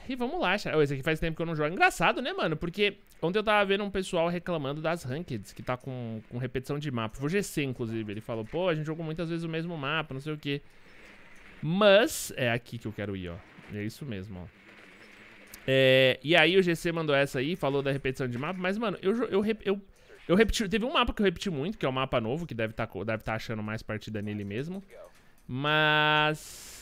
E vamos lá, chat. Esse aqui faz tempo que eu não jogo. Engraçado, né, mano? Porque ontem eu tava vendo um pessoal reclamando das rankeds, que tá com repetição de mapa. Foi o GC, inclusive. Ele falou, pô, a gente jogou muitas vezes o mesmo mapa, não sei o quê. Mas é aqui que eu quero ir, ó. É isso mesmo, ó. E aí o GC mandou essa aí, falou da repetição de mapa. Mas, mano, eu repeti. Teve um mapa que eu repeti muito, que é o mapa novo, que deve tá achando mais partida nele mesmo. Mas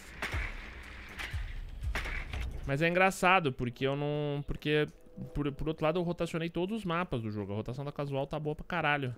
é engraçado, porque eu não... Porque, por outro lado, eu rotacionei todos os mapas do jogo. A rotação da casual tá boa pra caralho.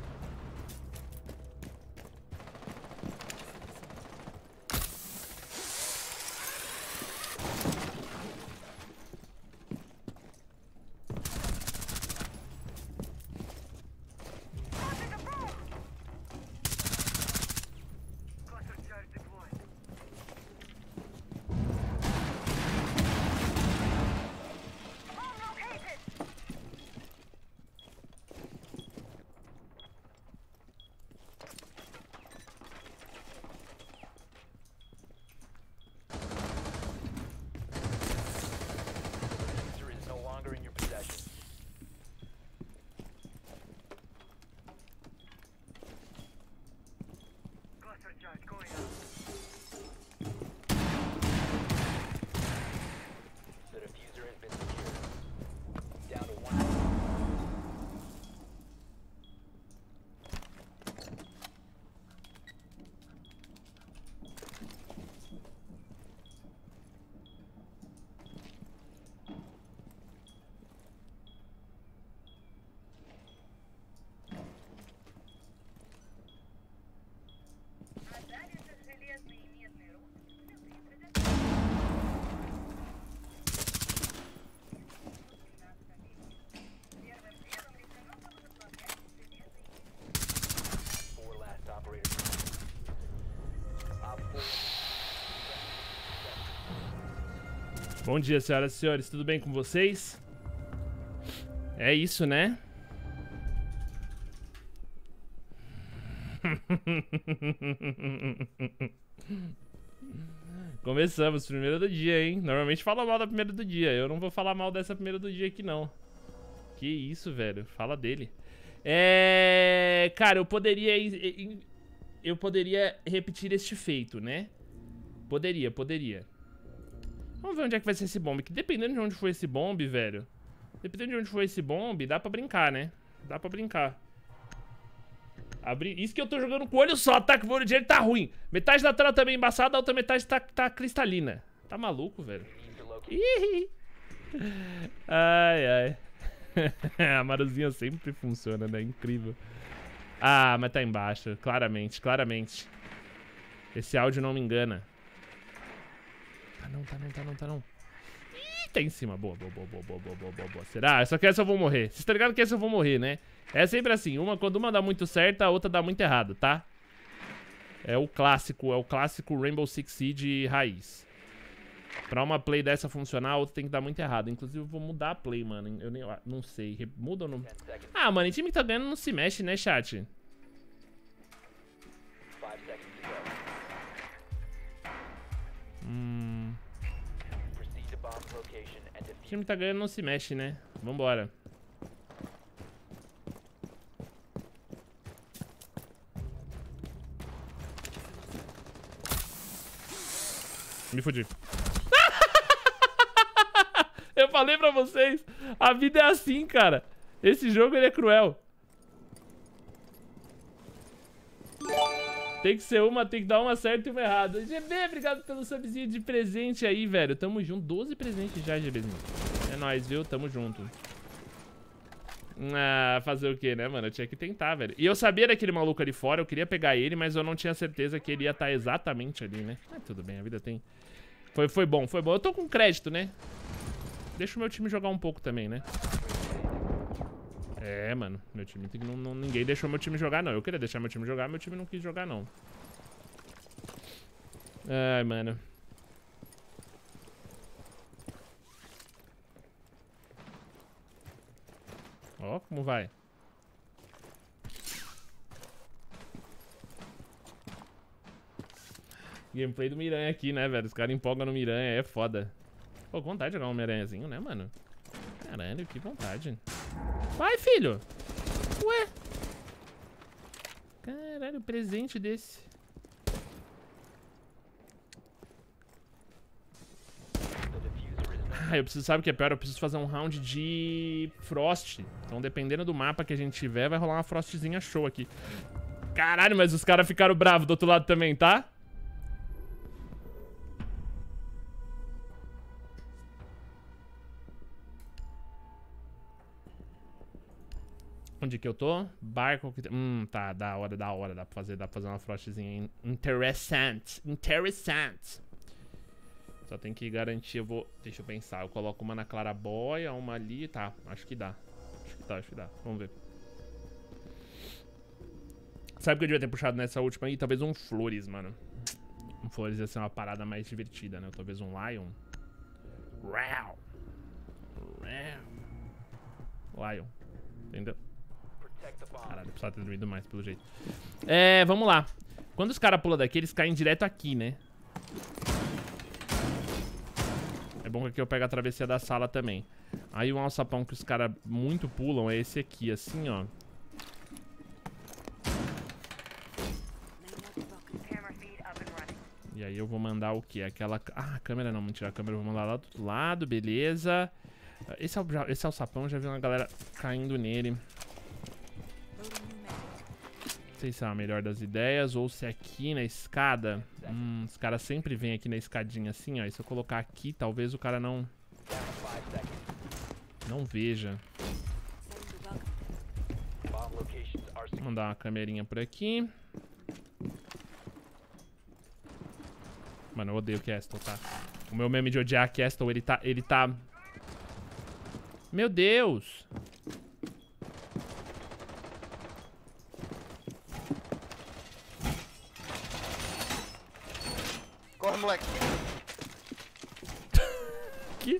Bom dia, senhoras e senhores, tudo bem com vocês? É isso, né? Começamos, primeira do dia, hein? Normalmente fala mal da primeira do dia. Eu não vou falar mal dessa primeira do dia aqui, não. Que isso, velho. Fala dele. Cara, eu poderia repetir este feito, né? Poderia. Vamos ver onde é que vai ser esse bombe. Que dependendo de onde for esse bombe, velho. Dependendo de onde for esse bombe, dá pra brincar, né? Dá pra brincar. Isso que eu tô jogando com o olho só, tá? Que o olho direito tá ruim. Metade da tela tá bem embaçada, a outra metade tá cristalina. Tá maluco, velho? Ih. Ai. A Maruzinha sempre funciona, né? Incrível. Ah, mas tá embaixo. Claramente. Esse áudio não me engana. Tá não. Ih, tá em cima. Boa. Será? Só que essa eu vou morrer. Vocês estão ligados que essa eu vou morrer, né? É sempre assim. Quando uma dá muito certo, a outra dá muito errado, tá? É o clássico Rainbow Six Siege raiz. Pra uma play dessa funcionar, a outra tem que dar muito errado. Inclusive, eu vou mudar a play, mano. Eu nem... não sei. Muda ou não... Ah, mano, o time que tá ganhando não se mexe, né, chat? O time que tá ganhando não se mexe, né? Vambora. Me fudi. Eu falei pra vocês, a vida é assim, cara. Esse jogo, ele é cruel. Tem que ser uma, tem que dar uma certa e uma errada. GB, obrigado pelo subzinho de presente aí, velho. Tamo junto, 12 presentes já, GBzinho. É nóis, viu? Tamo junto. Ah, fazer o quê, né, mano? Eu tinha que tentar, velho. E eu sabia daquele maluco ali fora, eu queria pegar ele, mas eu não tinha certeza que ele ia estar exatamente ali, né? Mas tudo bem, a vida tem... Foi bom. Eu tô com crédito, né? Deixa o meu time jogar um pouco também, né? É, mano, meu time tem que ninguém deixou meu time jogar, não. Eu queria deixar meu time jogar, meu time não quis jogar, não. Ai, mano. Ó, como vai. Gameplay do Miranha aqui, né, velho? Os caras empolgam no Miranha, é foda. Pô, com vontade de jogar um Homem-Aranhazinho, né, mano? Caralho, que vontade. Vai, filho! Ué! Caralho, presente desse. Ah, eu preciso, sabe o que é pior? Eu preciso fazer um round de Frost. Então, dependendo do mapa que a gente tiver, vai rolar uma Frostzinha show aqui. Caralho, mas os caras ficaram bravos do outro lado também, tá? Onde que eu tô? Barco que... tá, da hora. Dá pra fazer uma Frostzinha interessante. Só tem que garantir, deixa eu pensar. Eu coloco uma na Claraboia, uma ali, tá. Acho que dá. Acho que dá. Vamos ver. Sabe o que eu devia ter puxado nessa última aí? Talvez um Flores, mano. Um Flores ia ser uma parada mais divertida, né? Talvez um Lion. Lion. Entendeu? Caralho, precisava ter dormido mais, pelo jeito. Vamos lá. Quando os caras pulam daqui, eles caem direto aqui, né? É bom que aqui eu pego a travessia da sala também. Aí um alçapão que os caras muito pulam é esse aqui, assim, ó. E aí eu vou mandar o quê? Aquela... Ah, a câmera não, mentira. A câmera eu vou mandar lá do outro lado, beleza. Esse alçapão, já vi uma galera caindo nele. Não sei se é a melhor das ideias ou se é aqui na escada. Os caras sempre vêm aqui na escadinha assim, ó. E se eu colocar aqui, talvez o cara não veja. Vou mandar uma camerinha por aqui. Mano, eu odeio Castle, tá? O meu meme de odiar Castle, ele tá... Meu Deus! Corre, moleque. Que?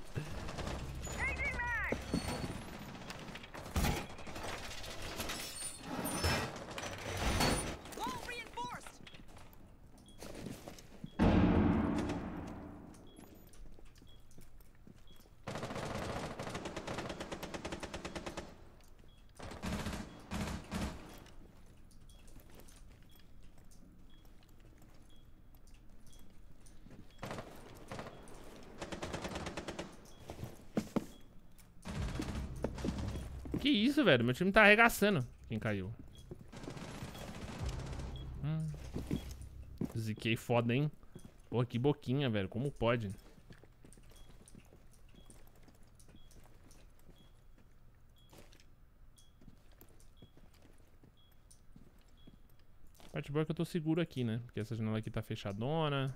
Que isso, velho? Meu time tá arregaçando. Quem caiu? Ziquei foda, hein? Porra, que boquinha, velho. Como pode? A parte boa é que eu tô seguro aqui, né? Porque essa janela aqui tá fechadona.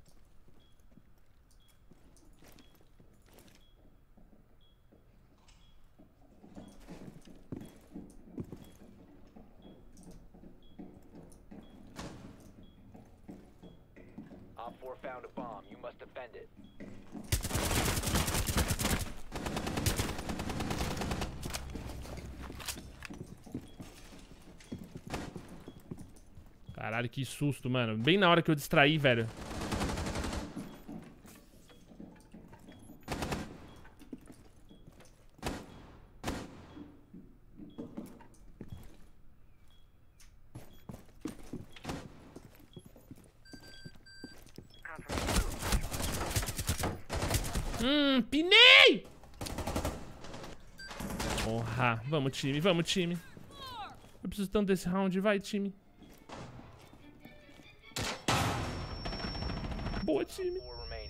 Op 4 found a bomb. You must defend it. Caralho, que susto, mano. Bem na hora que eu distraí, velho. Pinei! Porra, vamos time, vamos time. Eu preciso tanto desse round, vai time. Boa time.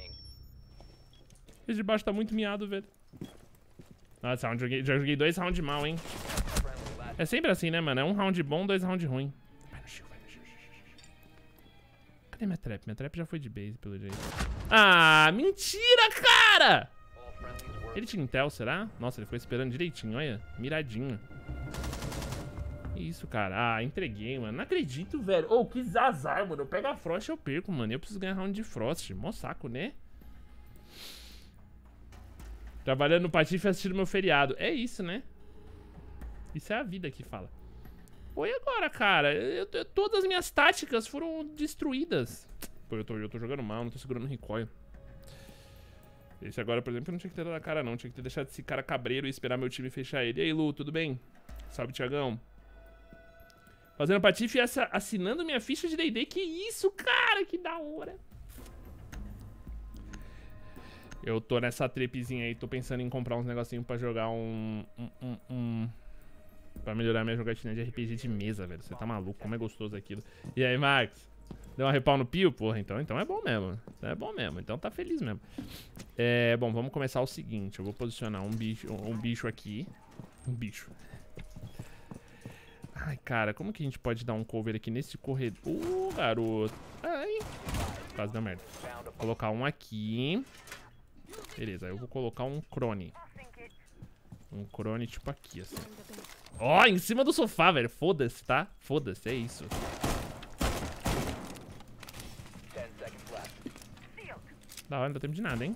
Esse de baixo tá muito miado, velho. Nossa, já joguei 2 rounds mal, hein. É sempre assim, né, mano? É um round bom, 2 rounds ruim. Vai no shield, vai no shield. Cadê minha trap? Minha trap já foi de base, pelo jeito. Ah, mentira, cara! Ele tinha intel, será? Nossa, ele foi esperando direitinho, olha. Miradinho. Que isso, cara? Ah, entreguei, mano. Não acredito, velho. Ô, que azar, mano. Eu pego a Frost e eu perco, mano. Eu preciso ganhar round de Frost. Mó saco, né? Trabalhando no Patife e assistindo meu feriado. É isso, né? Isso é a vida que fala. Pô, e agora, cara? Todas as minhas táticas foram destruídas. Pô, eu tô jogando mal, não tô segurando o recoil. Esse agora, por exemplo, eu não tinha que ter dado a cara, não. Tinha que ter deixado esse cara cabreiro e esperar meu time fechar ele. E aí, Lu, tudo bem? Salve, Thiagão. Fazendo patife e assinando minha ficha de D&D. Que isso, cara? Que da hora. Eu tô nessa tripzinha aí. Tô pensando em comprar uns negocinhos pra jogar pra melhorar minha jogatina de RPG de mesa, velho. Você tá maluco? Como é gostoso aquilo. E aí, Max? Deu uma repau no pio? Porra, então é bom mesmo. É bom mesmo. Então tá feliz mesmo. Bom, vamos começar o seguinte. Eu vou posicionar um bicho aqui. Um bicho. Ai, cara, como que a gente pode dar um cover aqui nesse corredor? Garoto. Ai. Quase deu merda. Vou colocar um aqui. Beleza, eu vou colocar um crone. Um crone tipo aqui, assim. Ó, em cima do sofá, velho. Foda-se, tá? Foda-se, é isso. Da hora, não dá tempo de nada, hein?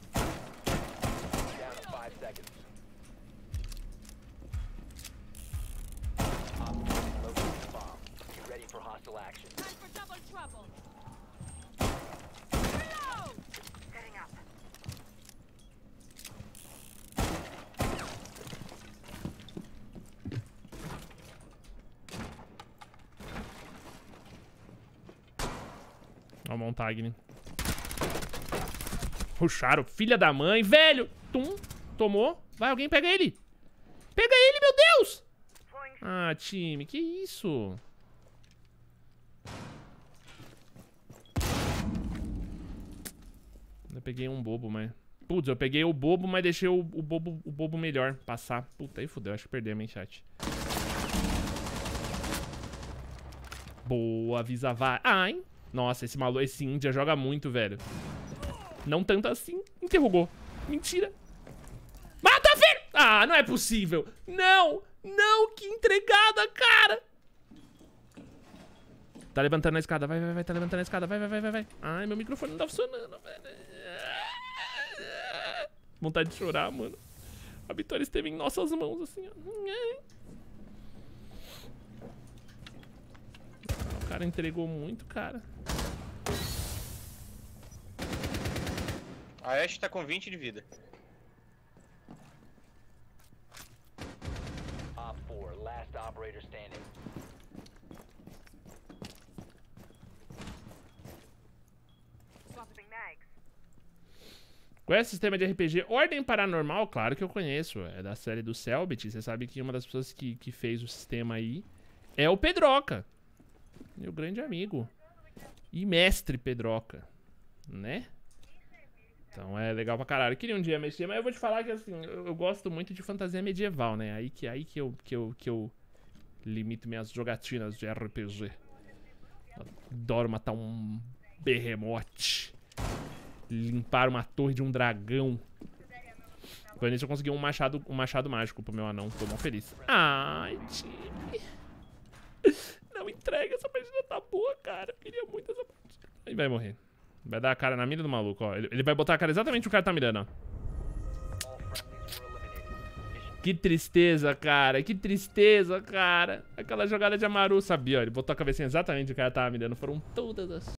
Ó, o Montagni. Ruxaram, filha da mãe, velho. Tum, tomou. Vai, alguém pega ele. Pega ele, meu Deus. Ah, time, que isso? Eu peguei um bobo, mas... Putz, eu peguei o bobo, mas deixei o bobo melhor passar. Puta, aí fudeu, acho que perdemos, hein, chat. Boa, avisa, vai. Ai. Nossa, esse maluco, esse Índia joga muito, velho. Não tanto assim. Interrogou. Mentira. Mata, filho! Ah, não é possível. Não. Não, que entregada, cara. Tá levantando a escada. Vai. Tá levantando a escada. Vai. Ai, meu microfone não tá funcionando, velho. Vontade de chorar, mano. A vitória esteve em nossas mãos, assim, ó. O cara entregou muito, cara. A Ashe tá com 20 de vida. Op 4, last operator standing. Conhece o sistema de RPG Ordem Paranormal? Claro que eu conheço. É da série do Selbit. Você sabe que uma das pessoas que fez o sistema aí é o Pedroca. Meu grande amigo. E mestre Pedroca. Né? Então é legal pra caralho. Eu queria um dia mexer, mas eu vou te falar que assim, eu gosto muito de fantasia medieval, né? Aí que eu limito minhas jogatinas de RPG. Adoro matar um berremote. Limpar uma torre de um dragão. Foi nisso eu consegui um machado mágico pro meu anão. Tô mó feliz. Ai, time. Não entrega, essa partida tá boa, cara. Eu queria muito essa partida. Aí vai morrer. Vai dar a cara na mira do maluco, ó. Ele vai botar a cara exatamente onde o cara tá mirando, ó. Que tristeza, cara. Que tristeza, cara. Aquela jogada de Amaru, sabia, ó. Ele botou a cabecinha exatamente onde o cara tava mirando. Foram todas as